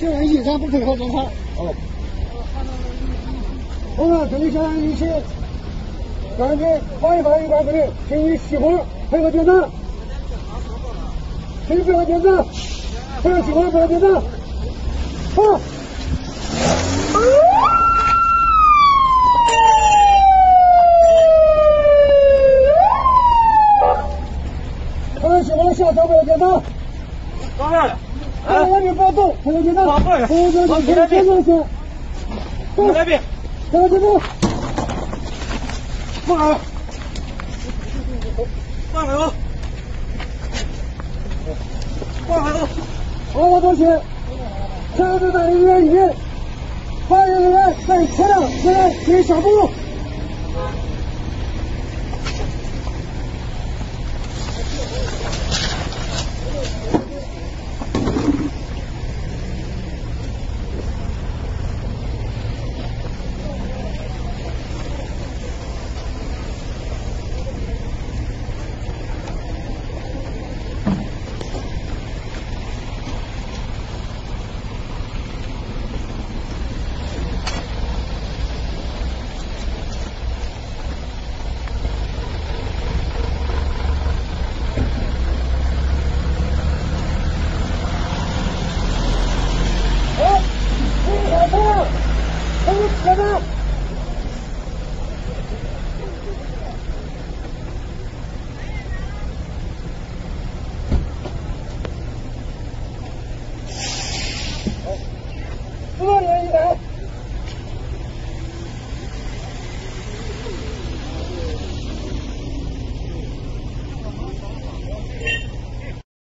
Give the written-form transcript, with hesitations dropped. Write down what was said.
行人依然不配合检查。 哦。 我们对象一起赶紧换一换有关部门，请你熄火配合检查。请配合检查，配合熄火配合检查。好。希望下车配合检查。 当然了。 那边保走，配合检查。 好，过来。 配合检查，配合检查先。 那边。 配合检查。放开。 放开我。放开我。 好，我道歉。车子在人员里面，发言人员在车辆前面给小步。